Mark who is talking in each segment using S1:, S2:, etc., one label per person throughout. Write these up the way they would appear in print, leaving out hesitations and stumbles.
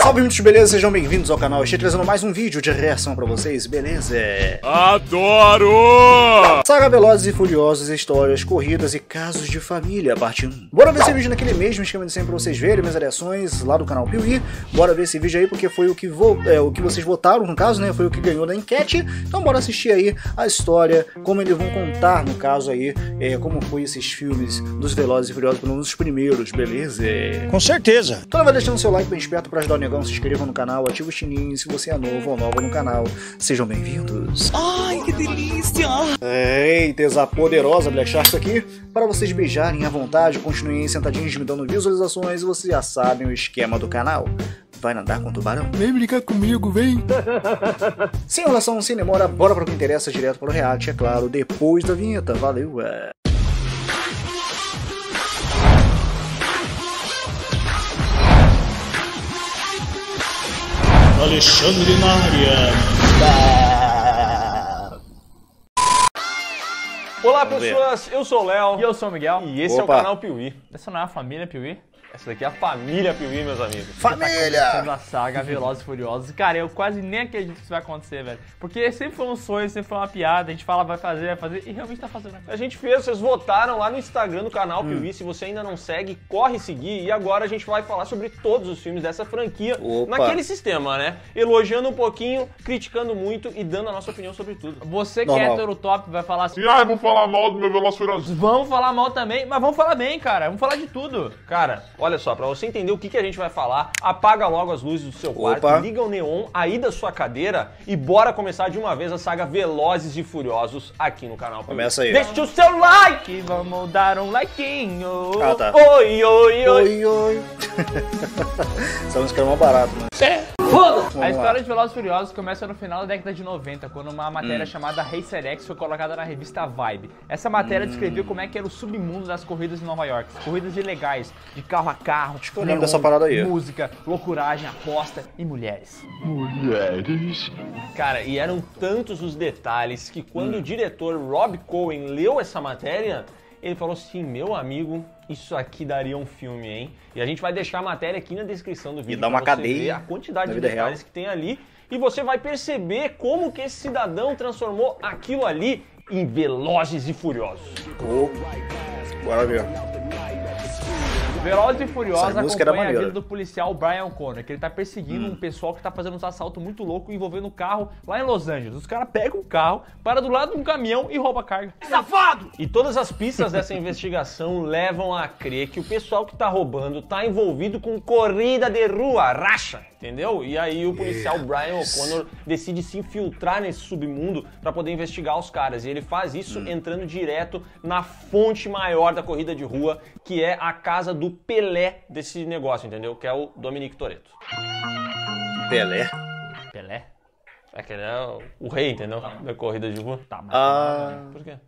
S1: Salve, muitos, beleza? Sejam bem-vindos ao canal. Estou trazendo mais um vídeo de reação pra vocês, beleza?
S2: Adoro!
S1: Saga Velozes e Furiosos, histórias, corridas e casos de família, parte 1. Bora ver esse vídeo naquele mesmo esquema de sempre pra vocês verem minhas reações lá do canal Piuí. Bora ver esse vídeo aí porque foi o que vocês votaram, no caso, né? Foi o que ganhou na enquete. Então bora assistir aí a história, como eles vão contar, no caso aí, como foi esses filmes dos Velozes e Furiosos, pelo menos os primeiros, beleza?
S3: Com certeza.
S1: Então vai deixando seu like bem esperto pra ajudar o negão, se inscreva no canal, ativa o sininho se você é novo ou nova no canal. Sejam bem-vindos.
S3: Ai, que delícia!
S1: Eita, essa poderosa Black Shark aqui, para vocês beijarem à vontade, continuem sentadinhos me dando visualizações e vocês já sabem o esquema do canal. Vai nadar com o tubarão?
S3: Vem brincar comigo, vem!
S1: Sem enrolação, sem demora, bora para o que interessa, direto para o react, é claro, depois da vinheta. Valeu!
S3: Alexandre na área.
S2: Olá pessoas, eu sou o Léo.
S4: E eu sou o Miguel.
S2: E esse é o
S1: Opa.
S2: canal Piuí.
S4: Essa não é a família Piuí?
S2: Essa daqui é a família Piuí, meus amigos.
S1: Família!
S4: Sendo a saga Velozes e Furiosos. Cara, eu quase nem acredito que isso vai acontecer, velho. Porque sempre foi um sonho, sempre foi uma piada. A gente fala, vai fazer, e realmente tá fazendo.
S2: A gente fez, vocês votaram lá no Instagram do canal Piuí. Se você ainda não segue, corre seguir. E agora a gente vai falar sobre todos os filmes dessa franquia.
S1: Opa.
S2: Naquele sistema, né? Elogiando um pouquinho, criticando muito e dando a nossa opinião sobre tudo.
S4: Você que é
S1: Normal.
S4: hétero top vai falar assim,
S5: Ai, vou falar mal do meu Velozes e Furiosos.
S4: vamos falar mal também, mas vamos falar bem, cara. Vamos falar de tudo.
S2: Cara, olha só, pra você entender o que a gente vai falar, apaga logo as luzes do seu quarto,
S1: Opa.
S2: liga o neon aí da sua cadeira e bora começar de uma vez a saga Velozes e Furiosos aqui no canal.
S1: Começa aí.
S2: Deixa o seu like!
S4: E vamos dar um likeinho.
S1: Ah, tá.
S2: Oi, oi, oi!
S1: Oi, oi. Essa música é mó barata, mano.
S4: A história de Velozes e Furiosos começa no final da década de 90, quando uma matéria chamada Racer X foi colocada na revista Vibe. Essa matéria descrevia como é que era o submundo das corridas em Nova York. Corridas ilegais, de carro a carro,
S1: que eu lembro dessa parada aí.
S4: música, loucuragem, aposta e mulheres.
S5: Mulheres.
S2: Cara, e eram tantos os detalhes que quando o diretor Rob Cohen leu essa matéria, ele falou assim, meu amigo, isso aqui daria um filme, hein? E a gente vai deixar a matéria aqui na descrição do vídeo
S1: dá uma
S2: pra você
S1: cadeia
S2: ver a quantidade
S1: na
S2: de
S1: vida
S2: detalhes
S1: real.
S2: que tem ali. E você vai perceber como que esse cidadão transformou aquilo ali em Velozes e Furiosos.
S1: Bora ver.
S4: Velozes e Furiosos
S1: Essa música era
S4: acompanha a
S1: maneira.
S4: vida do policial Brian O'Connor, que ele tá perseguindo um pessoal que tá fazendo uns assaltos muito loucos envolvendo um carro lá em Los Angeles. Os caras pegam o carro, param do lado de um caminhão e roubam a carga.
S2: E todas as pistas dessa investigação levam a crer que o pessoal que tá roubando tá envolvido com corrida de rua, racha, entendeu? E aí o policial Brian O'Connor decide se infiltrar nesse submundo pra poder investigar os caras. E ele faz isso entrando direto na fonte maior da corrida de rua, que é a casa do Pelé desse negócio, entendeu? Que é o Dominic Toretto.
S1: Pelé.
S4: Pelé?
S2: É que ele é o rei, entendeu? Da corrida de rua.
S4: Tá, mas...
S2: Por quê?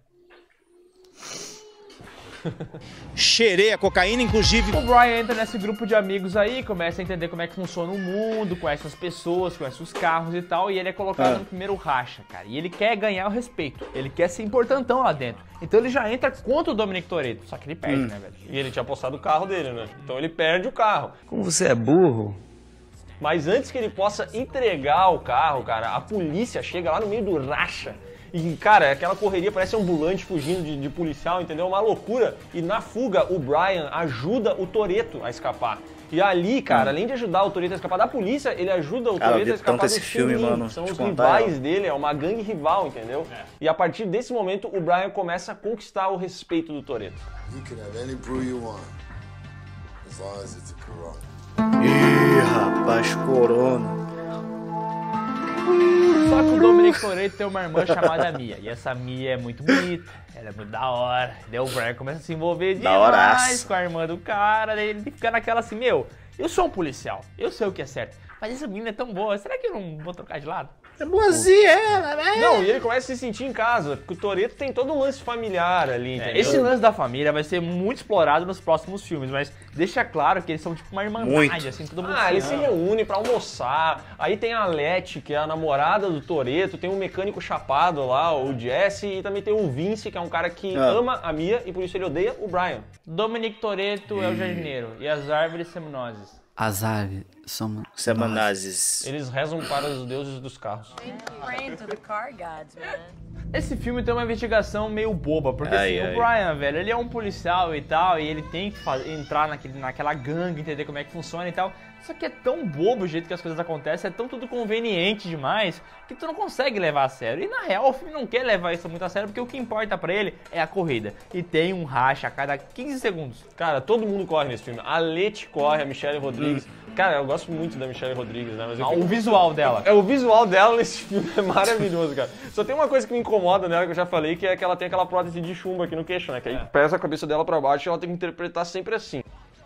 S3: Cheirei a cocaína, inclusive.
S4: O Brian entra nesse grupo de amigos aí, começa a entender como é que funciona o mundo, conhece as pessoas, conhece os carros e tal, e ele é colocado no primeiro racha, cara. E ele quer ganhar o respeito, ele quer ser importantão lá dentro. Então ele já entra contra o Dominic Toretto, só que ele perde, né, velho?
S2: E ele tinha apostado o carro dele, né? Então ele perde o carro.
S3: Como você é burro.
S2: Mas antes que ele possa entregar o carro, cara, a polícia chega lá no meio do racha. E, cara, aquela correria parece ambulante fugindo de policial, entendeu? Uma loucura. E na fuga, o Brian ajuda o Toretto a escapar. E ali, cara, além de ajudar o Toretto a escapar da polícia, ele ajuda o
S1: Cara, eu
S2: Toretto
S1: vi
S2: a escapar
S1: tanto
S2: do
S1: esse filme,
S2: Chunin.
S1: mano,
S2: São
S1: te
S2: os
S1: contar,
S2: rivais dele, é uma gangue rival, entendeu? E a partir desse momento, o Brian começa a conquistar o respeito do Toretto.
S6: You can have any brew you want, as long as it's a Corona.
S1: Ih, rapaz, Corona.
S4: Só que o Dominic Toretto tem uma irmã chamada Mia, e essa Mia é muito bonita, ela é muito da hora. Daí o Brian começa a se envolver
S1: Da
S4: demais
S1: horaço.
S4: com a irmã do cara, daí ele fica naquela assim, meu, eu sou um policial, eu sei o que é certo, mas essa menina é tão boa, será que eu não vou trocar de lado?
S1: É boazinha ela, né?
S2: Não, e ele começa a se sentir em casa, porque o Toretto tem todo um lance familiar ali, entendeu?
S4: Esse lance da família vai ser muito explorado nos próximos filmes, mas deixa claro que eles são tipo uma irmandade,
S1: Muito.
S4: assim, todo mundo
S2: Eles se
S4: ama.
S2: reúnem pra almoçar. Aí tem a Letty, que é a namorada do Toretto, tem um mecânico chapado lá, o Jesse, e também tem o Vince, que é um cara que ama a Mia e por isso ele odeia o Brian.
S4: Dominic Toretto é o jardineiro e as árvores seminosas.
S7: As aves somos
S1: Semanazes.
S2: Eles rezam para os deuses dos carros.
S8: Praying to the car gods, man.
S4: Esse filme tem uma investigação meio boba, porque assim, o Brian, velho, ele é um policial e tal, e ele tem que entrar naquela gangue, entender como é que funciona e tal. Só que é tão bobo o jeito que as coisas acontecem, é tão tudo conveniente demais, que tu não consegue levar a sério. E na real, o filme não quer levar isso muito a sério, porque o que importa pra ele é a corrida. E tem um racha a cada 15 segundos.
S2: Cara, todo mundo corre nesse filme. A Leti corre, a Michelle Rodrigues. Cara, eu gosto muito da Michelle Rodrigues, né? Mas
S4: O visual dela.
S2: O visual dela nesse filme é maravilhoso, cara. Só tem uma coisa que me incomoda nela, que eu já falei, que é que ela tem aquela prótese de chumbo aqui no queixo, né? Que aí pesa a cabeça dela pra baixo e ela tem que interpretar sempre assim.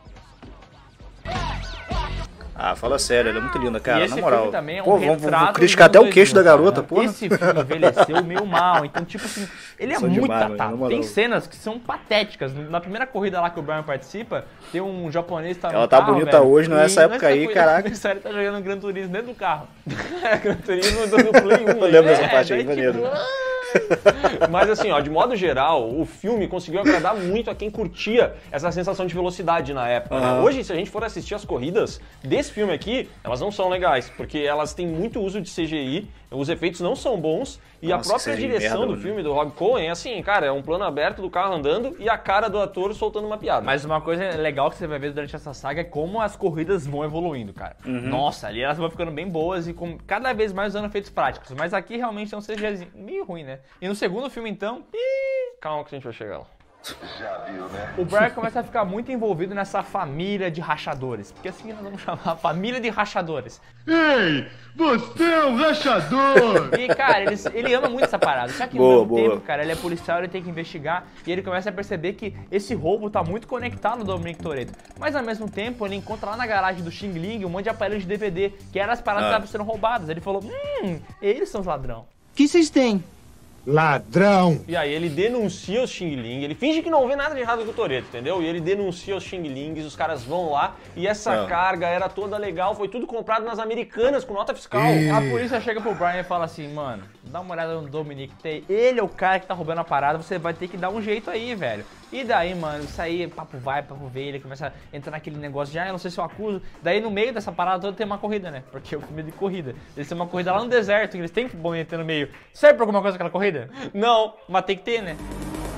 S1: Ah, fala sério, ela é muito linda, cara,
S4: E esse
S1: na moral.
S4: filme também é um
S1: Pô, vamos
S4: retrato
S1: criticar
S4: dos
S1: até o
S4: anos
S1: queixo da
S4: 2000,
S1: garota,
S4: cara.
S1: porra.
S4: Esse filme envelheceu meio mal, então tipo assim, ele é
S1: Sou
S4: muito
S1: demais,
S4: datado.
S1: mano, na
S4: Tem
S1: moral.
S4: cenas que são patéticas. Na primeira corrida lá que o Brian participa, tem um japonês que tá no
S1: Ela tá
S4: carro,
S1: bonita
S4: velho,
S1: hoje, nessa
S4: e
S1: época aí, caraca.
S4: Ele tá jogando Gran Turismo dentro do carro.
S2: Gran Turismo do Play 1.
S1: Eu lembro dessa parte aí,
S4: daí,
S1: maneiro.
S2: Mas assim, ó, de modo geral, o filme conseguiu agradar muito a quem curtia essa sensação de velocidade na época. Né? Hoje, se a gente for assistir as corridas desse filme aqui, elas não são legais, porque elas têm muito uso de CGI, os efeitos não são bons, e
S1: Nossa,
S2: a própria
S1: CGI
S2: direção
S1: merda,
S2: do filme do Rob Cohen é assim, cara, é um plano aberto do carro andando e a cara do ator soltando uma piada.
S4: Mas uma coisa legal que você vai ver durante essa saga é como as corridas vão evoluindo, cara. Nossa, ali elas vão ficando bem boas e com cada vez mais usando efeitos práticos. Mas aqui realmente é um CGI meio ruim, né? E no segundo filme, então...
S2: Calma que a gente vai chegar lá.
S4: O Brian começa a ficar muito envolvido nessa família de rachadores. Porque assim nós vamos chamar a família de rachadores.
S3: Ei, você é um rachador!
S4: E, cara, ele ama muito essa parada. Só que
S1: Boa,
S4: ao mesmo
S1: boa.
S4: tempo, cara, ele é policial, ele tem que investigar. E ele começa a perceber que esse roubo tá muito conectado ao Dominic Toretto. Mas ao mesmo tempo, ele encontra lá na garagem do Xing Ling um monte de aparelhos de DVD, que eram as paradas que estavam sendo roubadas. Ele falou, eles são os ladrão.
S7: O que vocês têm?
S3: Ladrão!
S2: E aí ele denuncia os Xing Ling, ele finge que não vê nada de errado com o Toretto, entendeu? E ele denuncia os Xing Lings, os caras vão lá e essa carga era toda legal, foi tudo comprado nas Americanas com nota fiscal.
S4: A polícia chega pro Brian e fala assim, mano, dá uma olhada no Dominic, ele é o cara que tá roubando a parada, você vai ter que dar um jeito aí, velho. E daí, mano, isso aí, papo vai, papo vem, ele começa a entrar naquele negócio de, eu não sei se eu acuso. Daí no meio dessa parada toda tem uma corrida, né? Porque o filme é de corrida. Eles têm uma corrida lá no deserto, que eles têm que meter no meio. Serve pra alguma coisa aquela corrida? Não, mas tem que ter, né?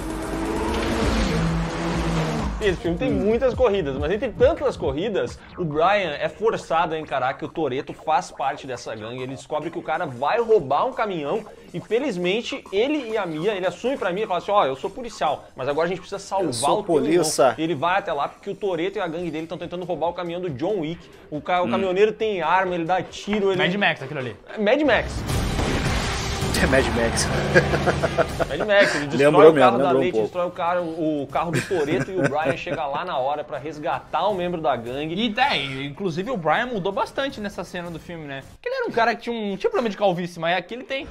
S2: Esse filme tem muitas corridas, mas entre tantas corridas, o Brian é forçado a encarar que o Toretto faz parte dessa gangue. Ele descobre que o cara vai roubar um caminhão e, felizmente, ele e a Mia, ele assume pra Mia e fala assim, ó, eu sou policial, mas agora a gente precisa salvar o teu irmão. E ele vai até lá porque o Toretto e a gangue dele estão tentando roubar o caminhão do John Wick. O caminhoneiro tem arma, ele dá tiro, ele...
S4: Mad Max, aquilo ali.
S2: Mad Max.
S1: É Mad Max.
S2: Mad Max, ele destrói
S1: Lembrou
S2: o carro
S1: mesmo,
S2: da
S1: lembrou
S2: Leti,
S1: um
S2: destrói o carro do Toretto e o Brian chega lá na hora pra resgatar um membro da gangue.
S4: E inclusive o Brian mudou bastante nessa cena do filme, né? Porque ele era um cara que tinha problema de calvície, mas aqui ele tem.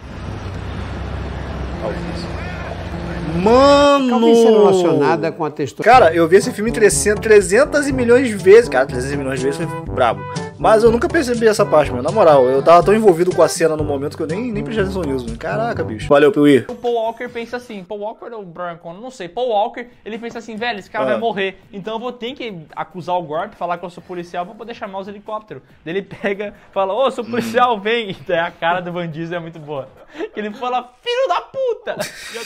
S1: Mano!
S7: Calvície relacionada com a textura.
S1: Cara, eu vi esse filme 300 milhões de vezes. Cara, 300 milhões de vezes foi brabo. Mas eu nunca percebi essa parte, mano. Na moral, eu tava tão envolvido com a cena no momento que eu nem prestei atenção nisso, mano. Caraca, bicho. Valeu, Piuí.
S4: O Paul Walker pensa assim, Paul Walker ou Brian Connor, não sei. Paul Walker, ele pensa assim, velho, esse cara vai morrer. Então eu vou ter que acusar o golpe, falar que eu sou policial pra poder chamar os helicópteros. Daí ele pega, fala, ô, sou policial, vem. E daí a cara do Van Diesel é muito boa. Ele fala, filho da puta!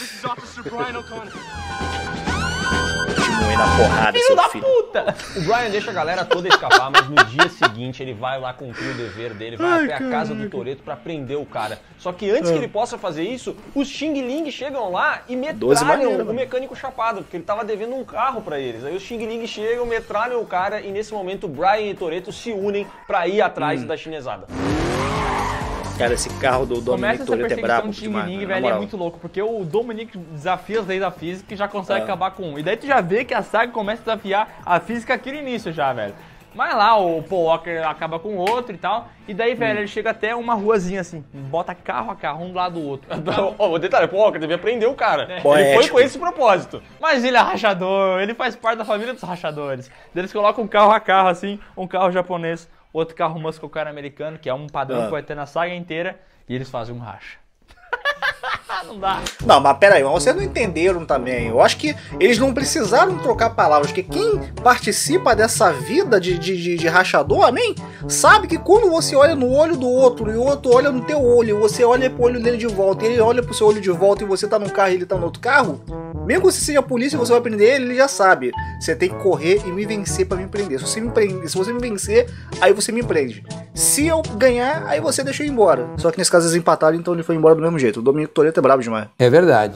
S1: Continuei na porrada,
S4: Filho
S1: seu
S4: da
S1: filho.
S4: puta!
S2: O Brian deixa a galera toda escapar, mas no dia seguinte ele vai lá cumprir o dever dele, vai até a casa do Toretto pra prender o cara. Só que antes que ele possa fazer isso, os Xing Ling chegam lá e metralham o mecânico chapado, porque ele tava devendo um carro pra eles. Aí os Xing Ling chegam, metralham o cara e nesse momento Brian e Toretto se unem pra ir atrás da chinesada.
S1: Cara, esse carro do
S4: Começa
S1: Dominic
S4: essa
S1: Toretto é
S4: perseguição
S1: brabo
S4: de Xing
S1: demais,
S4: Ling,
S1: mano, na
S4: velho, é
S1: moral.
S4: muito louco, porque o Dominic desafia as leis da física e já consegue acabar com um. E daí tu já vê que a saga começa a desafiar a física aqui no início já, velho. Mas lá o Paul Walker acaba com o outro e tal, e daí, velho, ele chega até uma ruazinha assim, bota carro a carro, um do lado do outro.
S2: O detalhe, o Paul Walker devia prender o cara. Ele
S1: Poético.
S2: foi com esse propósito.
S4: Mas ele é rachador, ele faz parte da família dos rachadores. Daí eles colocam um carro a carro assim, um carro japonês, outro carro muscle car americano, que é um padrão que vai ter na saga inteira, e eles fazem um racha. Não dá.
S1: Não, mas peraí, mas vocês não entenderam também. Eu acho que eles não precisaram trocar palavras, porque quem participa dessa vida de rachador, amém? Sabe que quando você olha no olho do outro e o outro olha no teu olho, você olha pro olho dele de volta, e ele olha pro seu olho de volta e você tá num carro e ele tá no outro carro, mesmo que você seja polícia e você vai prender ele, ele já sabe. Você tem que correr e me vencer pra me prender. Se você me vencer, aí você me prende. Se eu ganhar, aí você deixa eu ir embora. Só que nesse caso eles empataram, então ele foi embora do mesmo jeito. O Dominic Toretto é brabo demais.
S7: É verdade.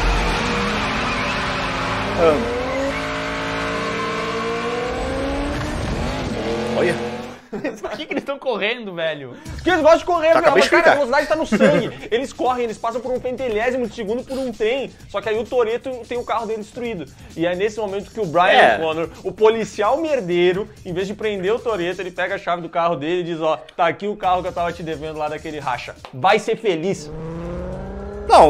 S1: Olha.
S4: Por que eles estão correndo, velho?
S2: Porque eles gostam de correr, velho.
S1: acabei
S2: Mas,
S1: de
S2: cara, a
S1: explicar.
S2: velocidade tá no sangue. Eles correm, eles passam por um pentelésimo de segundo por um trem. Só que aí o Toretto tem o carro dele destruído. E é nesse momento que o Brian O'Connor, o policial merdeiro, em vez de prender o Toretto, ele pega a chave do carro dele e diz, ó, tá aqui o carro que eu tava te devendo lá daquele racha. Vai ser feliz.
S1: Não,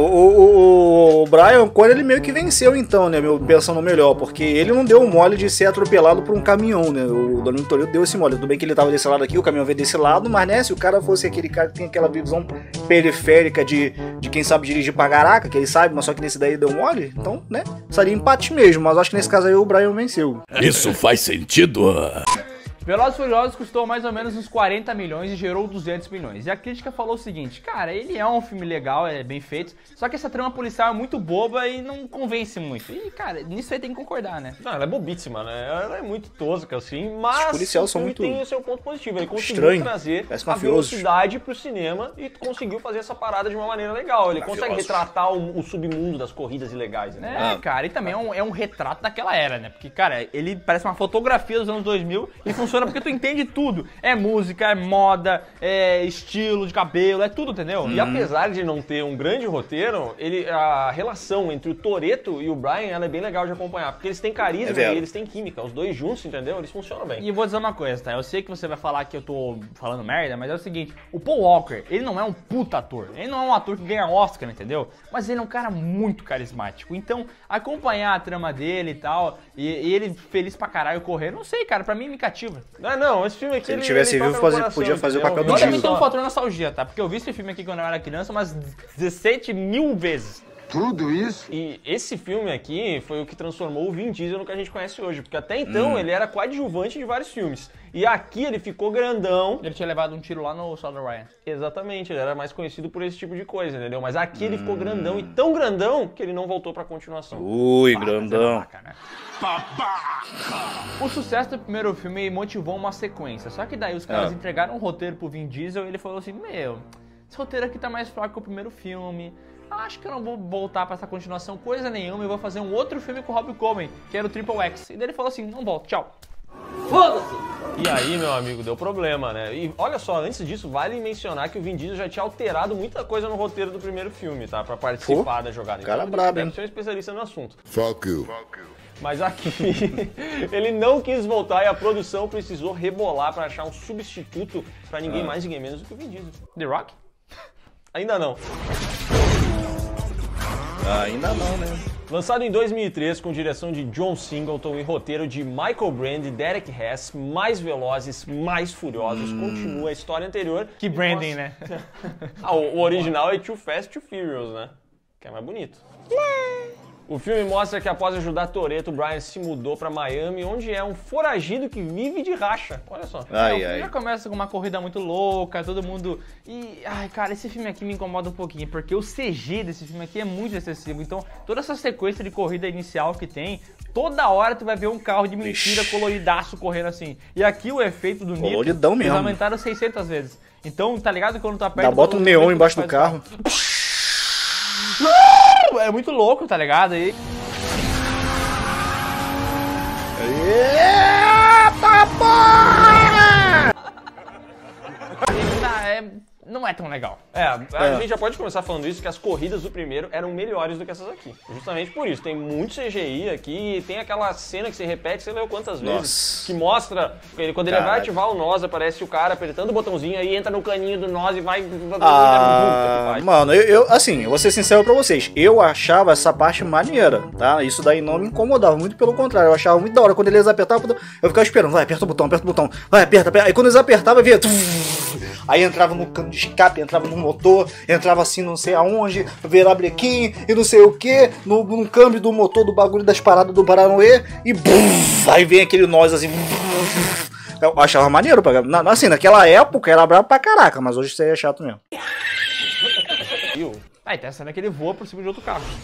S1: o Brian O'Connor, ele meio que venceu então, né, pensando melhor, porque ele não deu o mole de ser atropelado por um caminhão, né, o Dominic Toretto deu esse mole, tudo bem que ele tava desse lado aqui, o caminhão veio desse lado, mas né, se o cara fosse aquele cara que tem aquela visão periférica de quem sabe dirigir pra caraca, que ele sabe, mas só que nesse daí deu mole, então, né, seria empate mesmo, mas acho que nesse caso aí o Brian venceu.
S9: Isso faz sentido.
S4: Velozes e Furiosos custou mais ou menos uns 40 milhões e gerou 200 milhões. E a crítica falou o seguinte, cara, ele é um filme legal, é bem feito, só que essa trama policial é muito boba e não convence muito. E, cara, nisso aí tem que concordar, né?
S2: Não, ela é bobíssima, né? Ela é muito tosca, assim, mas
S1: Os policiais são muito
S2: tem o seu ponto positivo. Ele conseguiu
S1: estranho,
S2: trazer
S1: parece
S2: a
S1: mafiosos.
S2: velocidade pro cinema e conseguiu fazer essa parada de uma maneira legal. Ele consegue retratar o submundo das corridas ilegais, né?
S4: É, cara, e também é um retrato daquela era, né? Porque, cara, ele parece uma fotografia dos anos 2000 e funciona porque tu entende tudo. É música, é moda, é estilo de cabelo, é tudo, entendeu?
S2: E apesar de não ter um grande roteiro, a relação entre o Toretto e o Brian, ela é bem legal de acompanhar, porque eles têm carisma e eles têm química. Os dois juntos, entendeu? Eles funcionam bem.
S4: E eu vou dizer uma coisa, tá? Eu sei que você vai falar que eu tô falando merda, mas é o seguinte, o Paul Walker, ele não é um puta ator. Ele não é um ator que ganha Oscar, entendeu? Mas ele é um cara muito carismático. Então, acompanhar a trama dele e tal, e ele feliz pra caralho correndo, não sei, cara, pra mim me cativa.
S2: Não, esse filme aqui,
S1: Se ele tivesse vivo, podia fazer o papel do
S4: Eu também
S1: Jim.
S4: tenho um fator nostalgia, tá? Porque eu vi esse filme aqui quando eu era criança umas 17 mil vezes.
S3: Tudo isso?
S2: E esse filme aqui foi o que transformou o Vin Diesel no que a gente conhece hoje, porque até então ele era coadjuvante de vários filmes. E aqui ele ficou grandão.
S4: Ele tinha levado um tiro lá no Soldado Ryan.
S2: Exatamente, ele era mais conhecido por esse tipo de coisa, entendeu? Mas aqui ele ficou grandão e tão grandão que ele não voltou pra continuação.
S1: Ui, grandão.
S4: Babaca, né? O sucesso do primeiro filme motivou uma sequência, só que daí os caras entregaram um roteiro pro Vin Diesel e ele falou assim, meu, esse roteiro aqui tá mais fraco que o primeiro filme, acho que eu não vou voltar pra essa continuação coisa nenhuma, eu vou fazer um outro filme com o Robbie Coleman, que era o Triple X. E daí ele falou assim, não volto, tchau.
S2: Foda-se! E aí, meu amigo, deu problema, né? E olha só, antes disso, vale mencionar que o Vin Diesel já tinha alterado muita coisa no roteiro do primeiro filme, tá? Pra participar da jogada.
S1: Cara
S2: então,
S1: brabo,
S2: deve
S1: hein?
S2: ser um especialista no assunto.
S6: Fuck you.
S2: Mas aqui, ele não quis voltar e a produção precisou rebolar pra achar um substituto pra ninguém mais, ninguém menos do que o Vin Diesel.
S4: The Rock?
S2: Ainda não.
S1: Ainda não, né?
S2: Lançado em 2003 com direção de John Singleton e roteiro de Michael Brand e Derek Hess, Mais Velozes, Mais Furiosos, continua a história anterior.
S4: Que branding, né?
S2: O original é Too Fast, Too Furious, né? Que é mais bonito. O filme mostra que após ajudar Toretto, o Brian se mudou pra Miami, onde é um foragido que vive de racha. Olha só.
S4: O filme já começa com uma corrida muito louca, todo mundo... E, ai, cara, esse filme aqui me incomoda um pouquinho, porque o CG desse filme aqui é muito excessivo. Então, toda essa sequência de corrida inicial que tem, toda hora tu vai ver um carro de mentira coloridaço correndo assim. E aqui o efeito do nitro,
S1: Coloridão mesmo.
S4: eles aumentaram 600 vezes. Então, tá ligado? Quando tu aperta...
S1: Dá, bota um neon embaixo do carro.
S4: É muito louco, tá ligado? E...
S1: Eita porra!
S4: Não é tão legal.
S2: A gente já pode começar falando isso, que as corridas do primeiro eram melhores do que essas aqui. Justamente por isso. Tem muito CGI aqui e tem aquela cena que se repete, você leu quantas vezes?
S1: Nossa.
S2: Que mostra, quando ele vai ativar o NOS, aparece o cara apertando o botãozinho, aí entra no caninho do NOS e vai...
S1: Mano, eu assim, eu vou ser sincero pra vocês, eu achava essa parte maneira, tá? Isso daí não me incomodava, muito pelo contrário, eu achava muito da hora. Quando eles apertavam, eu ficava esperando, vai, aperta o botão, vai, aperta, aí quando eles apertavam, via... aí entrava no cano de escape, entrava no motor, entrava assim não sei aonde, virar brequim e não sei o que, no câmbio do motor do bagulho das paradas do Paranauê e aí vem aquele nós assim. Eu achava maneiro, assim, naquela época era brabo pra caraca, mas hoje isso aí é chato mesmo.
S4: Aí tem a cena que ele voa por cima de outro carro.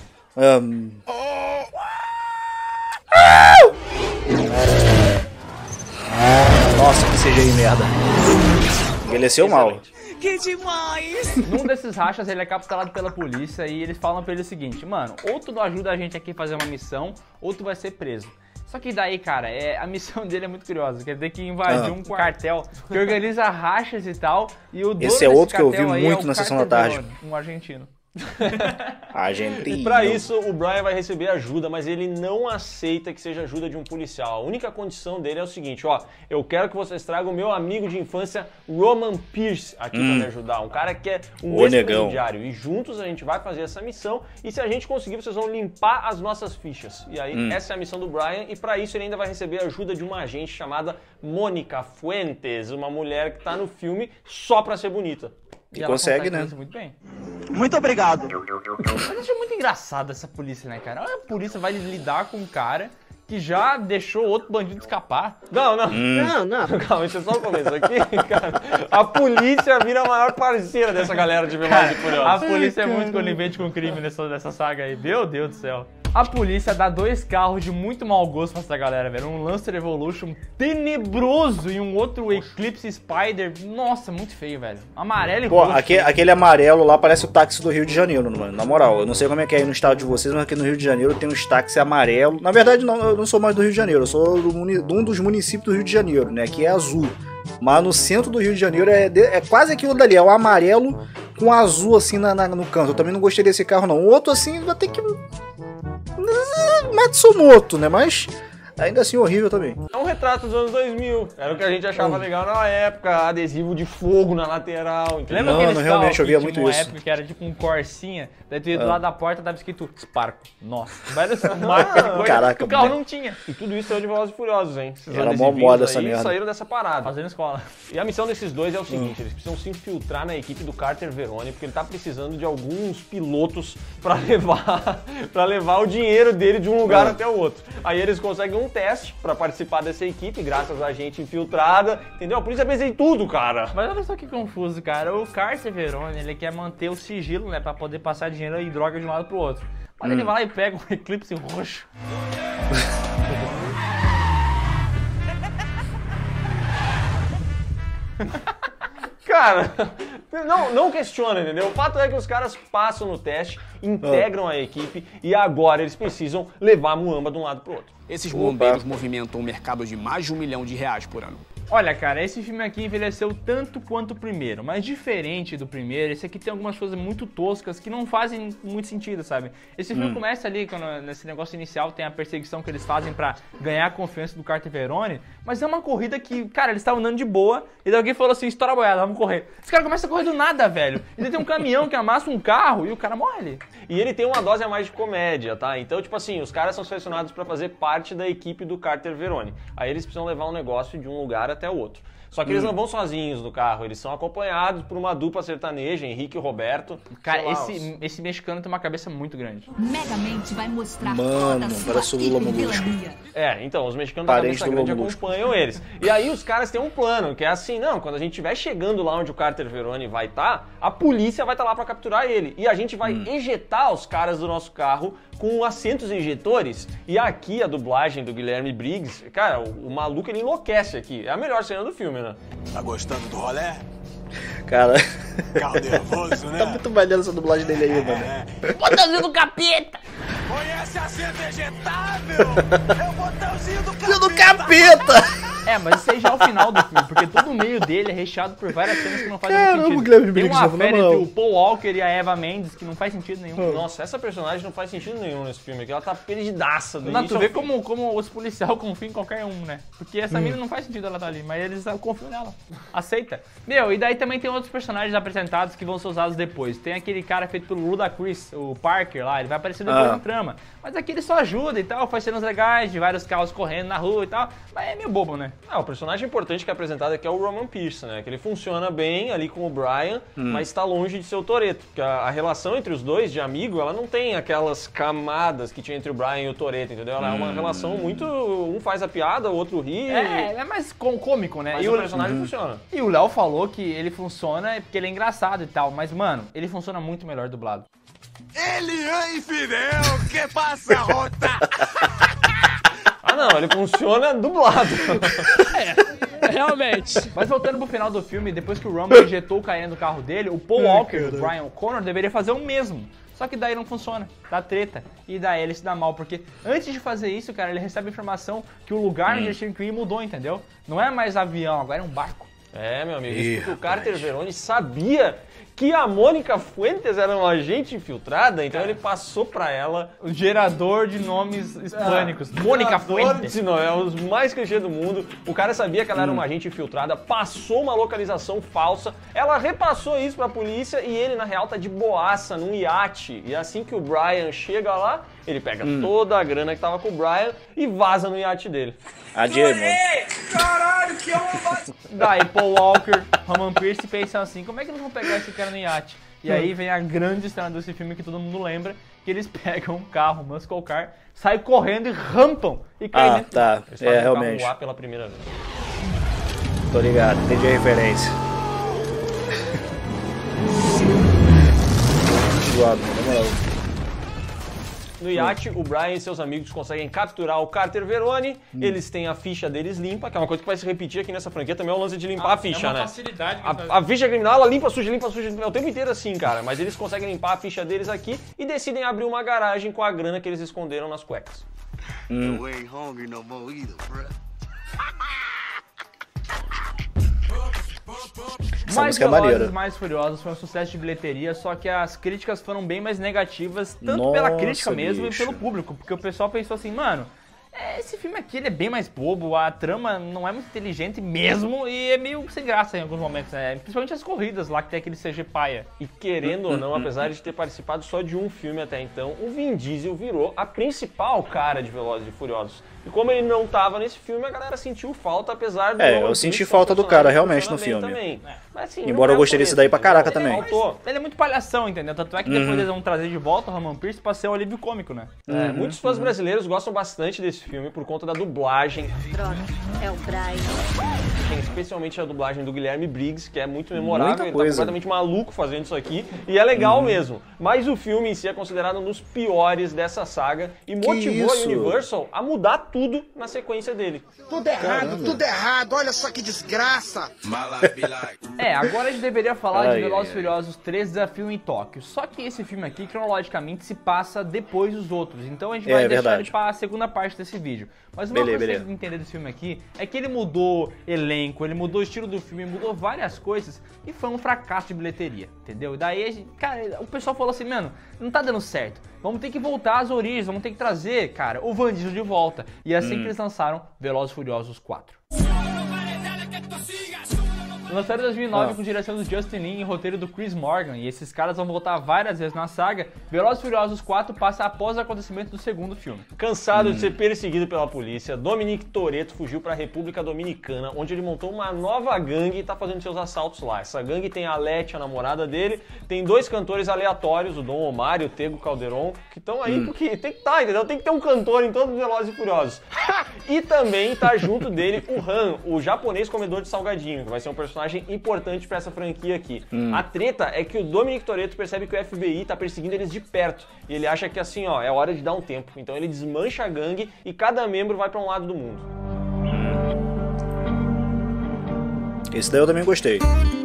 S1: Nossa, que CGI merda. Envelheceu mal.
S8: Que demais!
S4: Num desses rachas ele é capturado pela polícia e eles falam pra ele o seguinte: mano, ou tu ajuda a gente aqui a fazer uma missão, ou tu vai ser preso. Só que daí, cara, a missão dele é muito curiosa. Quer dizer que invadiu um cartel que organiza rachas e tal. E o dono
S1: esse é outro que eu vi
S4: é
S1: muito na sessão da tarde.
S4: Um argentino.
S1: Argentino.
S2: E pra isso o Brian vai receber ajuda, mas ele não aceita que seja ajuda de um policial. A única condição dele é o seguinte, ó, eu quero que vocês tragam o meu amigo de infância Roman Pierce aqui pra me ajudar, um cara que é um ex-presidiário, e juntos a gente vai fazer essa missão, e se a gente conseguir, vocês vão limpar as nossas fichas. E aí essa é a missão do Brian, e pra isso ele ainda vai receber a ajuda de uma agente chamada Mônica Fuentes, uma mulher que tá no filme só pra ser bonita.
S1: E consegue, né?
S4: Muito bem.
S7: Muito obrigado.
S4: Mas eu acho muito engraçado essa polícia, né, cara? Olha, a polícia vai lidar com um cara que já deixou outro bandido escapar.
S2: Não. Calma, isso é só o começo aqui, cara. A polícia vira a maior parceira dessa galera de Velozes e Furiosos.
S4: A polícia é muito conivente com o crime nessa saga aí. Meu Deus do céu. A polícia dá 2 carros de muito mau gosto pra essa galera, velho. Um Lancer Evolution tenebroso e um outro Eclipse Spider. Nossa, muito feio, velho. Amarelo e roxo.
S1: Aquele amarelo lá parece o táxi do Rio de Janeiro, mano. Na moral, eu não sei como é que é aí no estado de vocês, mas aqui no Rio de Janeiro tem uns táxis amarelos. Na verdade, não, eu não sou mais do Rio de Janeiro, eu sou de um dos municípios do Rio de Janeiro, né? Que é azul. Mas no centro do Rio de Janeiro é quase aquilo dali, é o amarelo com azul assim no canto. Eu também não gostei desse carro, não. O outro assim vai ter que... Matsumoto, né? Mas ainda assim horrível também.
S2: É um retrato dos anos 2000. Era o que a gente achava legal na época. Adesivo de fogo na lateral. Entendeu?
S4: Lembra aqueles
S1: realmente
S4: carros
S1: eu via
S4: que
S1: muito
S4: tinha uma
S1: isso.
S4: época que era tipo um Corsinha, daí tu ia do lado da porta, tava escrito Sparco. Nossa, várias marcas de coisa
S1: Caraca,
S4: que o carro
S1: né?
S4: não tinha.
S2: E tudo isso saiu de Velozes e Furiosos, hein? Esses
S1: Era mó
S2: adesivinhos
S1: moda essa
S2: aí
S1: merda.
S2: saíram dessa parada.
S4: Fazendo escola.
S2: E a missão desses dois é o seguinte, eles precisam se infiltrar na equipe do Carter Verone, porque ele tá precisando de alguns pilotos pra levar o dinheiro dele de um lugar até o outro. Aí eles conseguem um teste pra participar dessa equipe, graças a gente infiltrada, entendeu? A polícia pensa em tudo, cara.
S4: Mas olha só que confuso, cara. O Carter Verone, ele quer manter o sigilo, né, pra poder passar dinheiro e droga de um lado pro outro. Mas ele vai lá e pega um Eclipse roxo.
S2: Cara, não questiona, entendeu? O fato é que os caras passam no teste, integram a equipe e agora eles precisam levar a muamba de um lado pro outro.
S9: Esses bombeiros movimentam um mercado de mais de R$1 milhão por ano.
S4: Olha, cara, esse filme aqui envelheceu tanto quanto o primeiro, mas diferente do primeiro, esse aqui tem algumas coisas muito toscas que não fazem muito sentido, sabe? Esse filme começa ali, nesse negócio inicial, tem a perseguição que eles fazem pra ganhar a confiança do Carter Verone, mas é uma corrida que, cara, eles estavam andando de boa, e daí alguém falou assim, estoura a boiada, vamos correr. Esse cara começa a correr do nada, velho. E daí tem um caminhão que amassa um carro e o cara morre ali.
S2: E ele tem uma dose a mais de comédia, tá? Então, tipo assim, os caras são selecionados pra fazer parte da equipe do Carter Verone. Aí eles precisam levar um negócio de um lugar até o outro. Só que eles não vão sozinhos no carro, eles são acompanhados por uma dupla sertaneja, Henrique e Roberto.
S4: Cara, esse mexicano tem uma cabeça muito grande.
S8: Megamente vai mostrar
S1: Mano,
S8: toda a sua
S1: parece o Lula Molusco.
S8: vilania.
S2: Então, os mexicanos da
S1: Parente
S2: cabeça
S1: do
S2: grande
S1: Molusco.
S2: acompanham eles. E aí os caras têm um plano, que é assim, não, quando a gente estiver chegando lá onde o Carter Verone vai estar, a polícia vai estar lá pra capturar ele. E a gente vai ejetar os caras do nosso carro com assentos injetores. E aqui a dublagem do Guilherme Briggs, cara, o maluco ele enlouquece aqui. É a melhor cena do filme, né?
S10: Tá gostando do rolê?
S1: Cara,
S10: Carro nervoso, né?
S1: tá muito maneiro essa dublagem dele aí, mano.
S4: Botãozinho do capeta!
S10: Conhece assento ejetável? É o botãozinho do
S1: Capeta!
S4: É, mas isso aí já é o final do filme, porque todo o meio dele é recheado por várias cenas que não fazem
S1: Caramba,
S4: muito
S1: o
S4: sentido.
S1: Guilherme
S4: Tem
S1: Briggs
S4: uma
S1: não,
S4: fera
S1: não.
S4: entre o Paul Walker e a Eva Mendes que não faz sentido nenhum.
S2: Nossa, essa personagem não faz sentido nenhum nesse filme aqui. Ela tá perdidaça do
S4: Não,
S2: início
S4: tu
S2: ao
S4: vê
S2: fim.
S4: como os policiais confiam em qualquer um, né? Porque essa mina não faz sentido ela tá ali, mas eles confiam nela. Aceita. Meu, e daí também tem outros personagens apresentados que vão ser usados depois. Tem aquele cara feito pelo Ludacris, o Parker lá, ele vai aparecer depois na trama. Mas aqui ele só ajuda e tal, faz cenas legais, de vários carros correndo na rua e tal. Mas é meio bobo, né?
S2: O personagem importante que é apresentado aqui é o o Roman Pierce, né? Que ele funciona bem ali com o Brian, mas tá longe de ser o Toretto. Porque a relação entre os dois, de amigo, ela não tem aquelas camadas que tinha entre o Brian e o Toretto, entendeu? Ela é uma relação muito... Um faz a piada, o outro ri.
S4: É mais cômico, né?
S2: Mas
S4: e
S2: o personagem funciona.
S4: E o Léo falou que ele funciona porque ele é engraçado e tal. Mas, mano, ele funciona muito melhor dublado.
S10: Ele é infidel, que passa a rota.
S2: Ah, não, ele funciona dublado.
S4: Realmente. Mas voltando pro final do filme, depois que o Roman injetou o carinha do carro dele, o Paul Walker, o Brian O'Connor, deveria fazer o mesmo. Só que daí não funciona, dá treta. E daí ele se dá mal, porque antes de fazer isso, cara, ele recebe a informação que o lugar onde ele tinha que ir mudou, entendeu? Não é mais avião, agora é um barco.
S2: É, meu amigo, isso porque o Carter Verone sabia que a Mônica Fuentes era uma agente infiltrada, então ele passou pra ela...
S4: O gerador de nomes hispânicos. Mônica Fuentes.
S2: É os mais clichê do mundo. O cara sabia que ela era uma agente infiltrada, passou uma localização falsa, ela repassou isso pra polícia e ele, na real, tá de boaça num iate. E assim que o Brian chega lá, ele pega toda a grana que tava com o Brian e vaza no iate dele.
S10: Caralho, que homem!
S4: Daí Paul Walker, Roman Pierce pensam assim, como é que eles vão pegar esse cara no iate? E aí vem a grande cena desse filme que todo mundo lembra, que eles pegam um carro, um muscle car, saem correndo e rampam e caem dentro.
S1: Tá,
S2: Eles fazem
S1: realmente.
S2: o carro voar pela primeira vez.
S1: Tô ligado, entendi a referência. Zoado, na moral.
S2: No iate, o Brian e seus amigos conseguem capturar o Carter Verone, eles têm a ficha deles limpa, que é uma coisa que vai se repetir aqui nessa franquia, também é o lance de limpar a ficha,
S4: é uma
S2: né?
S4: facilidade.
S2: A ficha criminal, ela limpa suja, é o tempo inteiro assim, cara, mas eles conseguem limpar a ficha deles aqui e decidem abrir uma garagem com a grana que eles esconderam nas cuecas.
S6: You ain't hungry no more either, bruh.
S1: Essa
S4: Mais
S1: música é maneira.
S4: Velozes, Mais Furiosos foi um sucesso de bilheteria, só que as críticas foram bem mais negativas, tanto pela crítica mesmo
S1: bicho.
S4: e pelo público, porque o pessoal pensou assim, mano, esse filme aqui ele é bem mais bobo, a trama não é muito inteligente mesmo e é meio sem graça em alguns momentos, né? Principalmente as corridas lá que tem aquele CG paia.
S2: E querendo ou não, apesar de ter participado só de um filme até então, o Vin Diesel virou a principal cara de Velozes e Furiosos. E como ele não tava nesse filme, a galera sentiu falta, apesar do...
S1: Eu senti falta do cara realmente no filme.
S2: Também. Mas, assim,
S1: Embora eu gostei desse daí pra caraca também.
S2: Faltou.
S4: Ele é muito palhação, entendeu? Tanto é que depois eles vão trazer de volta o Roman Pierce pra ser o alívio cômico, né?
S2: Muitos fãs brasileiros gostam bastante desse filme por conta da dublagem.
S8: Droga, é o Brian.
S2: Tem especialmente a dublagem do Guilherme Briggs, que é muito memorável.
S1: Muita
S2: Ele
S1: coisa.
S2: tá completamente maluco fazendo isso aqui. E é legal mesmo. Mas o filme em si é considerado um dos piores dessa saga e motivou a
S1: isso?
S2: Universal a mudar tudo na sequência dele.
S10: Tudo errado, olha só que desgraça.
S4: Agora a gente deveria falar
S1: Ai,
S4: de Velozes e
S1: ai.
S4: Furiosos 3 Desafio em Tóquio. Só que esse filme aqui, cronologicamente, se passa depois dos outros. Então a gente vai deixar
S1: verdade.
S4: ele para a segunda parte desse vídeo. Mas uma coisa que você tem que entender desse filme aqui é que ele mudou elenco, ele mudou o estilo do filme, mudou várias coisas e foi um fracasso de bilheteria, entendeu? E daí, a gente, cara, o pessoal falou assim, mano, não tá dando certo. Vamos ter que voltar às origens, vamos ter que trazer, cara, o Van Diesel de volta. E assim que eles lançaram Velozes e Furiosos 4. Lançaram em 2009 com direção do Justin Lin e roteiro do Chris Morgan, e esses caras vão voltar várias vezes na saga. Velozes e Furiosos 4 passa após o acontecimento do segundo filme.
S2: Cansado de ser perseguido pela polícia, Dominic Toretto fugiu para a República Dominicana, onde ele montou uma nova gangue e tá fazendo seus assaltos lá. Essa gangue tem a Leti, a namorada dele, tem dois cantores aleatórios, o Dom Omar e o Tego Calderon, que estão aí porque tem que estar, entendeu? Tem que ter um cantor em todos os Velozes e Furiosos. E também tá junto dele o Han, o japonês comedor de salgadinho, que vai ser um personagem importante pra essa franquia aqui. A treta é que o Dominic Toretto percebe que o FBI tá perseguindo eles de perto. E ele acha que assim, ó, é hora de dar um tempo. Então ele desmancha a gangue e cada membro vai pra um lado do mundo.
S1: Esse daí eu também gostei.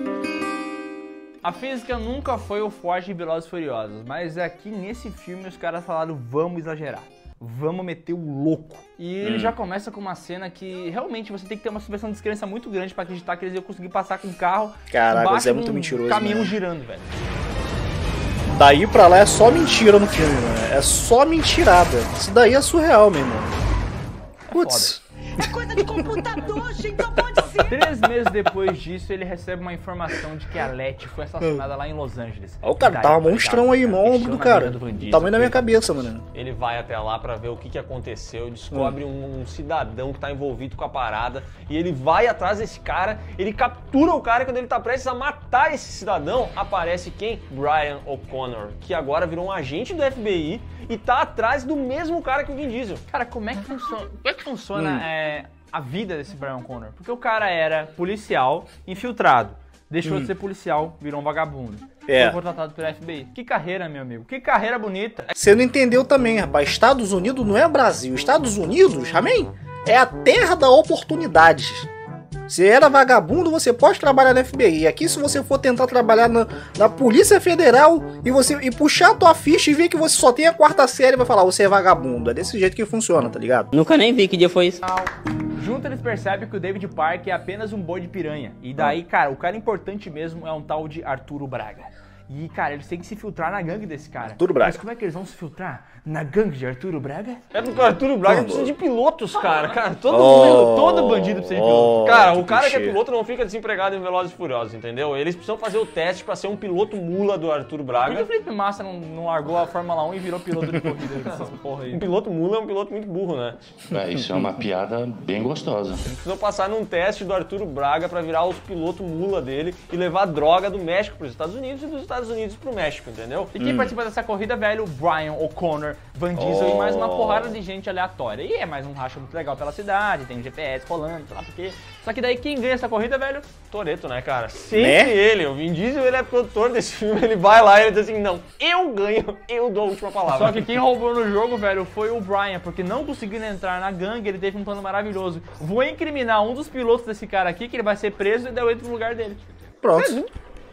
S4: A física nunca foi o forte de Velozes e Furiosos, mas aqui nesse filme os caras falaram, vamos exagerar. Vamos meter o louco. E ele já começa com uma cena que realmente você tem que ter uma suspensão de descrença muito grande pra acreditar que eles iam conseguir passar com o carro.
S1: Caraca, isso é muito
S4: de um
S1: mentiroso,
S4: caminhão
S1: né?
S4: girando, velho.
S1: Daí pra lá é só mentira no filme, mano. É só mentirada. Isso daí é surreal, meu irmão. Putz.
S8: É coisa de computador, gente, não pode ser.
S4: 3 meses depois disso, ele recebe uma informação de que a Letty foi assassinada lá em Los Angeles.
S1: Ó, o cara tá um monstrão aí, no ombro do cara. Tamanho da minha cabeça, mano.
S2: Ele vai até lá pra ver o que aconteceu, descobre um cidadão que tá envolvido com a parada, e ele vai atrás desse cara, ele captura o cara, e quando ele tá prestes a matar esse cidadão, aparece quem? Brian O'Connor, que agora virou um agente do FBI e tá atrás do mesmo cara que o Vin Diesel.
S4: Cara, como é que funciona a vida desse Brian O'Connor? Porque o cara era policial infiltrado, deixou de ser policial, virou um vagabundo. Foi contratado pela FBI. Que carreira, meu amigo. Que carreira bonita.
S1: Você não entendeu também, rapaz. Estados Unidos não é Brasil. Estados Unidos, amém? É a terra da oportunidade. Se era vagabundo, você pode trabalhar na FBI. Aqui, se você for tentar trabalhar na Polícia Federal e puxar a tua ficha e ver que você só tem a 4ª série, vai falar, você é vagabundo. É desse jeito que funciona, tá ligado?
S11: Nunca nem vi que dia foi isso.
S4: Junto eles percebem que o David Park é apenas um boi de piranha. E daí, cara, o cara importante mesmo é um tal de Arturo Braga. E, cara, eles têm que se filtrar na gangue desse cara.
S1: Arturo Braga.
S4: Mas como é que eles vão se filtrar? Na gangue de Arturo Braga?
S2: É porque o Arturo Braga precisa de pilotos, cara. Todo bandido precisa de piloto. Cara, o cara que é piloto não fica desempregado em Velozes e Furiosos, entendeu? Eles precisam fazer o teste pra ser um piloto mula do Arturo Braga.
S4: Por que o Felipe Massa não largou a Fórmula 1 e virou piloto de corrida dessas porra aí?
S2: Um piloto mula é um piloto muito burro, né?
S5: Isso é uma piada bem gostosa.
S2: Eles precisam passar num teste do Arturo Braga pra virar os pilotos mula dele e levar droga do México pros Estados Unidos e dos Estados Unidos pro México, entendeu?
S4: E quem participa dessa corrida, velho? Brian O'Connor, Van Diesel e mais uma porrada de gente aleatória. E é mais um racha muito legal pela cidade, tem GPS rolando, sei lá por quê. Só que daí quem ganha essa corrida, velho?
S2: Toretto, né, cara? Sempre ele. O Vin Diesel, ele é produtor desse filme, ele vai lá e ele diz assim, não, eu ganho, eu dou a última palavra.
S4: Só que quem roubou no jogo, velho, foi o Brian, porque não conseguindo entrar na gangue, ele teve um plano maravilhoso. Vou incriminar um dos pilotos desse cara aqui, que ele vai ser preso e daí eu entro no lugar dele.
S1: Pronto.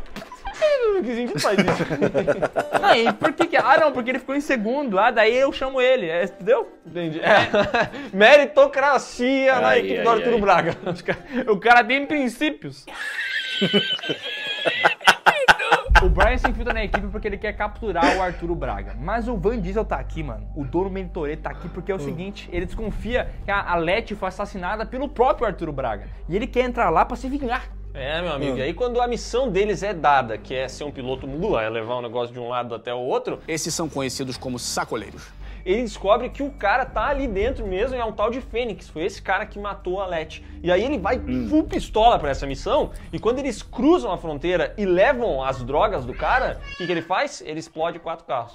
S2: Que sentido faz isso?
S4: Não, e por que não, porque ele ficou em segundo. Daí eu chamo ele, entendeu?
S2: Entendi. Meritocracia na equipe do Arturo Braga.
S4: O cara tem princípios. O Brian se infiltra na equipe porque ele quer capturar o Arturo Braga. Mas o Van Diesel tá aqui, mano. O dono Toretto tá aqui porque é o seguinte, ele desconfia que a Letty foi assassinada pelo próprio Arturo Braga. E ele quer entrar lá pra se vingar.
S2: É, meu amigo, e aí quando a missão deles é dada, que é ser um piloto mula, é levar um negócio de um lado até o outro...
S9: Esses são conhecidos como sacoleiros.
S2: Ele descobre que o cara tá ali dentro mesmo e é um tal de Fênix, foi esse cara que matou a Letty. E aí ele vai full pistola pra essa missão, e quando eles cruzam a fronteira e levam as drogas do cara, o que ele faz? Ele explode 4 carros.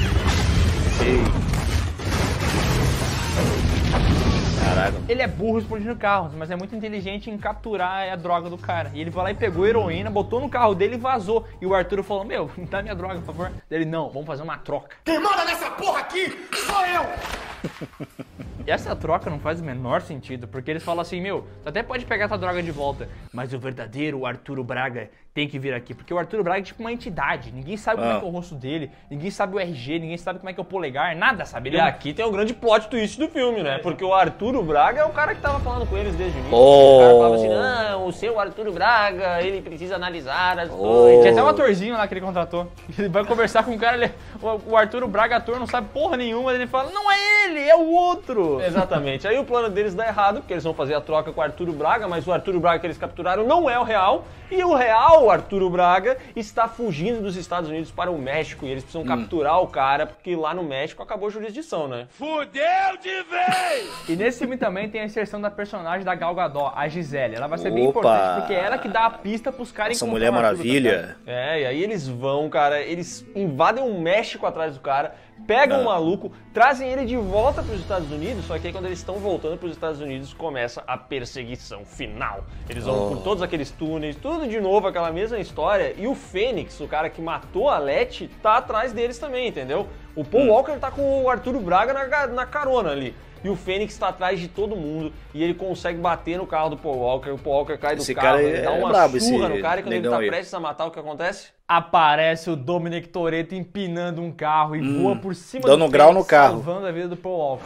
S1: Caraca.
S4: Ele é burro explodindo carros, mas é muito inteligente em capturar a droga do cara. E ele vai lá e pegou a heroína, botou no carro dele e vazou. E o Arturo falou, meu, dá minha droga, por favor. Ele, não, vamos fazer uma troca.
S10: Quem manda nessa porra aqui sou eu!
S4: E essa troca não faz o menor sentido, porque eles falam assim, meu, você até pode pegar essa droga de volta, mas o verdadeiro Arturo Braga tem que vir aqui, porque o Arturo Braga é tipo uma entidade, ninguém sabe como é que é o rosto dele, ninguém sabe o RG, ninguém sabe como é que é o polegar, nada, sabe?
S2: E aqui tem o grande plot twist do filme, né? Porque o Arturo Braga é o cara que tava falando com eles desde o início. O cara falava assim, não, o seu Arturo Braga, ele precisa analisar as coisas.
S4: Tinha até um atorzinho lá que ele contratou, ele vai conversar com o cara, o Arturo Braga, ator, não sabe porra nenhuma, ele fala, não é ele, é o outro.
S2: Exatamente, aí o plano deles dá errado, porque eles vão fazer a troca com o Arturo Braga, mas o Arturo Braga que eles capturaram não é o real, e o real Arturo Braga está fugindo dos Estados Unidos para o México, e eles precisam capturar o cara, porque lá no México acabou a jurisdição, né?
S10: Fudeu de vez!
S4: E nesse filme também tem a inserção da personagem da Gal Gadot, a Gisele, ela vai ser bem importante, porque é ela que dá a pista pros caras
S1: encontrar Mulher Maravilha.
S2: É, e aí eles vão, cara, eles invadem o México atrás do cara, pegam o maluco, trazem ele de volta para os Estados Unidos, só que aí quando eles estão voltando para os Estados Unidos, começa a perseguição final. Eles vão por todos aqueles túneis, tudo de novo, aquela mesma história, e o Fênix, o cara que matou a Letty, tá atrás deles também, entendeu? O Paul Walker tá com o Arturo Braga na carona ali. E o Fênix tá atrás de todo mundo e ele consegue bater no carro do Paul Walker. O Paul Walker cai do carro, ele dá uma surra no cara e quando ele tá prestes a matar, o que acontece?
S4: Aparece o Dominic Toretto empinando um carro e voa por cima
S1: dando
S4: do
S1: grau
S4: Fênix,
S1: no carro,
S4: salvando a vida do Paul Walker.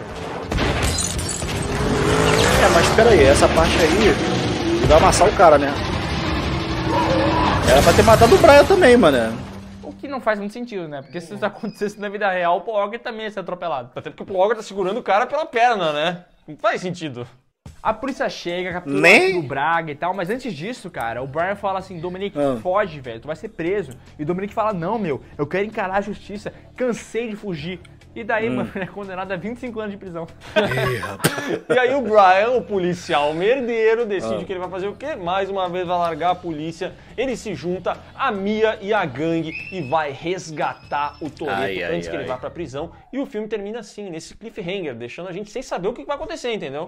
S1: Mas espera aí, essa parte aí vai amassar o cara, né? Era pra ter matado o Brian também, mano.
S4: Que não faz muito sentido, né? Porque se isso acontecesse na vida real, o Paul Walker também ia ser atropelado.
S2: Até porque o Paul Walker tá segurando o cara pela perna, né? Não faz sentido.
S4: A polícia chega, captura o Braga e tal, mas antes disso, cara, o Brian fala assim, Dominic, foge, velho, tu vai ser preso. E o Dominic fala, não, meu, eu quero encarar a justiça, cansei de fugir. E daí, mano, ele é condenado a 25 anos de prisão.
S2: E aí o Brian, o policial merdeiro, decide que ele vai fazer o quê? Mais uma vez vai largar a polícia, ele se junta a Mia e a gangue e vai resgatar o Toretto antes que ele vá pra prisão. E o filme termina assim, nesse cliffhanger, deixando a gente sem saber o que vai acontecer, entendeu?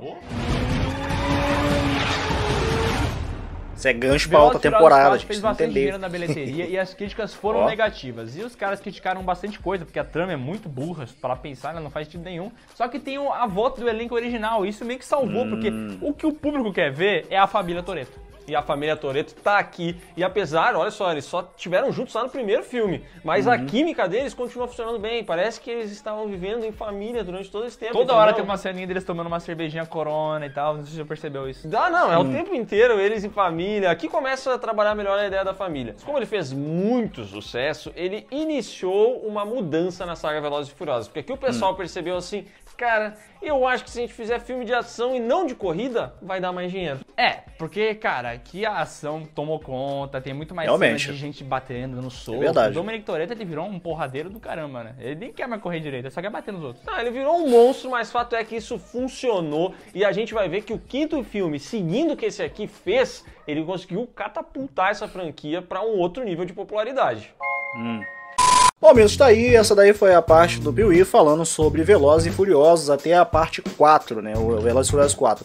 S1: Isso é gancho pra outra temporada, a gente
S4: fez bastante dinheiro na bilheteria e as críticas foram negativas. E os caras criticaram bastante coisa, porque a trama é muito burra, para pensar, ela não faz sentido nenhum. Só que tem a volta do elenco original, isso meio que salvou, porque o que o público quer ver é a família Toretto. E a família Toretto tá aqui. E apesar, olha só, eles só estiveram juntos lá no primeiro filme. Mas a química deles continua funcionando bem. Parece que eles estavam vivendo em família durante todo esse tempo. Toda hora tem uma ceninha deles tomando uma cervejinha Corona e tal. Não sei se você já percebeu isso.
S2: Não, é o tempo inteiro eles em família. Aqui começa a trabalhar melhor a ideia da família. Mas como ele fez muito sucesso, ele iniciou uma mudança na saga Velozes e Furiosos. Porque aqui o pessoal percebeu assim, cara, eu acho que se a gente fizer filme de ação e não de corrida, vai dar mais dinheiro.
S4: Porque, cara, aqui a ação tomou conta, tem muito mais
S1: Realmente.
S4: cena de gente batendo no soco.
S1: É verdade.
S4: O Dominic Toretto, ele virou um porradeiro do caramba, né? Ele nem quer mais correr direito, ele só quer bater nos outros.
S2: Ele virou um monstro, mas fato é que isso funcionou e a gente vai ver que o quinto filme, seguindo o que esse aqui fez, ele conseguiu catapultar essa franquia para um outro nível de popularidade.
S1: Bom, amigos, tá aí, essa daí foi a parte do Piuí falando sobre Velozes e Furiosos até a parte 4, né, o Velozes e Furiosos 4.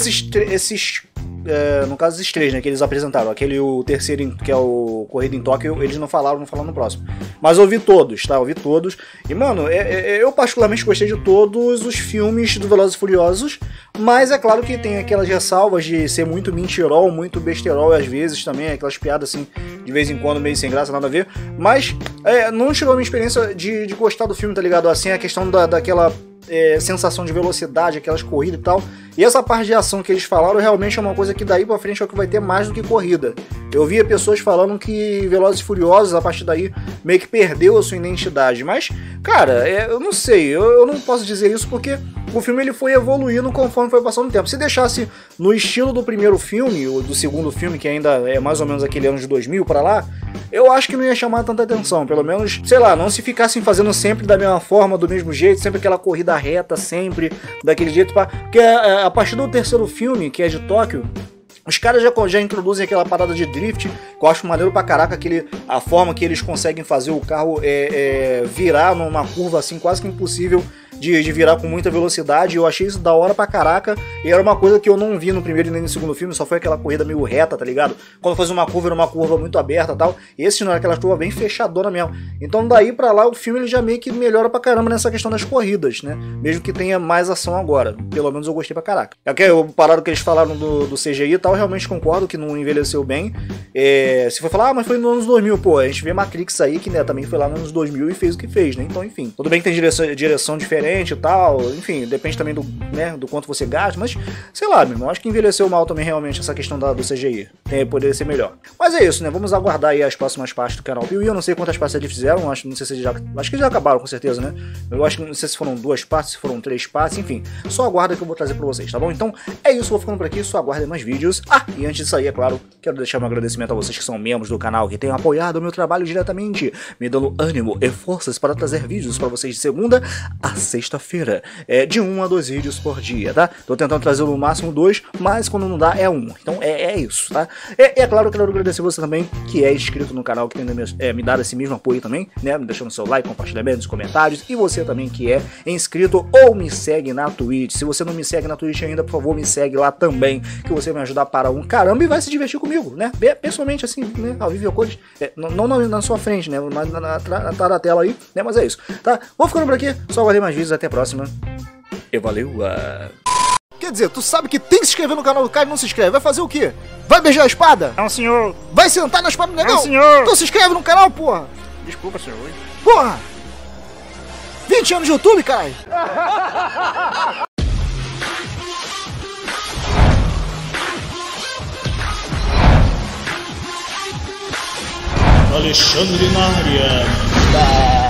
S1: No caso, esses três, né, que eles apresentaram, o terceiro, que é o Corrida em Tóquio, eles não falaram no próximo. Mas eu vi todos, tá, e, mano, eu particularmente gostei de todos os filmes do Velozes e Furiosos, mas é claro que tem aquelas ressalvas de ser muito mentirol, muito besterol, às vezes também, aquelas piadas assim, de vez em quando, meio sem graça, nada a ver, mas não tirou a minha experiência de gostar do filme, tá ligado? Assim, a questão daquela sensação de velocidade, aquelas corridas e tal. E essa parte de ação que eles falaram realmente é uma coisa que daí pra frente é o que vai ter mais do que corrida. Eu via pessoas falando que Velozes e Furiosos, a partir daí, meio que perdeu a sua identidade. Mas, cara, eu não sei, eu não posso dizer isso porque o filme ele foi evoluindo conforme foi passando o tempo. Se deixasse no estilo do primeiro filme, ou do segundo filme, que ainda é mais ou menos aquele ano de 2000 pra lá, eu acho que não ia chamar tanta atenção. Pelo menos, sei lá, não se ficassem fazendo sempre da mesma forma, do mesmo jeito, sempre aquela corrida reta, sempre daquele jeito. Porque a partir do terceiro filme, que é de Tóquio, os caras já introduzem aquela parada de drift, que eu acho maneiro pra caraca, a forma que eles conseguem fazer o carro virar numa curva assim, quase que impossível de virar com muita velocidade. Eu achei isso da hora pra caraca, e era uma coisa que eu não vi no primeiro e nem no segundo filme, só foi aquela corrida meio reta, tá ligado? Quando fazia uma curva, era uma curva muito aberta e tal, e esse não era aquela curva bem fechadona mesmo. Então daí pra lá o filme ele já meio que melhora pra caramba nessa questão das corridas, né? Mesmo que tenha mais ação agora, pelo menos eu gostei pra caraca. O parado que eles falaram do CGI e tal, realmente concordo que não envelheceu bem. Se for falar, mas foi nos anos 2000, pô, a gente vê Matrix aí, que né, também foi lá nos anos 2000 e fez o que fez, né? Então, enfim, tudo bem que tem direção diferente e tal, enfim, depende também do quanto você gasta, mas sei lá, meu irmão, acho que envelheceu mal também realmente essa questão do CGI, poderia ser melhor. Mas é isso, né, vamos aguardar aí as próximas partes do canal Piuí. Eu não sei quantas partes eles fizeram, acho que já acabaram com certeza, né, eu acho que não sei se foram 2 partes, se foram 3 partes, enfim, só aguarda que eu vou trazer pra vocês, tá bom? Então é isso, vou ficando por aqui, só aguardem mais vídeos. E antes disso aí, é claro, quero deixar um agradecimento a vocês que são membros do canal, que têm apoiado o meu trabalho diretamente, me dando ânimo e forças para trazer vídeos pra vocês de segunda a sexta-feira, de 1 a 2 vídeos por dia, tá? Tô tentando trazer no máximo 2, mas quando não dá é 1, então é isso, tá? É claro, quero agradecer você também, que é inscrito no canal, que tem me dado esse mesmo apoio também, né? Deixando seu like, compartilhamento, nos comentários, e você também que é inscrito ou me segue na Twitch. Se você não me segue na Twitch ainda, por favor, me segue lá também, que você vai me ajudar para um caramba e vai se divertir comigo, né? Pessoalmente, assim, né? Ao vivo e a cores, não na sua frente, né? Mas atrás da tela aí, né? Mas é isso, tá? Vou ficando por aqui, só aguardei mais vídeos, até a próxima. E valeu! Quer dizer, tu sabe que tem que se inscrever no canal do cara e não se inscreve. Vai fazer o quê? Vai beijar a espada?
S3: Não, senhor.
S1: Vai sentar na espada do negão?
S3: Não, senhor.
S1: Então se inscreve no canal, porra!
S3: Desculpa, senhor.
S1: Porra! 20 anos de YouTube, caralho!
S11: Alexandre na área.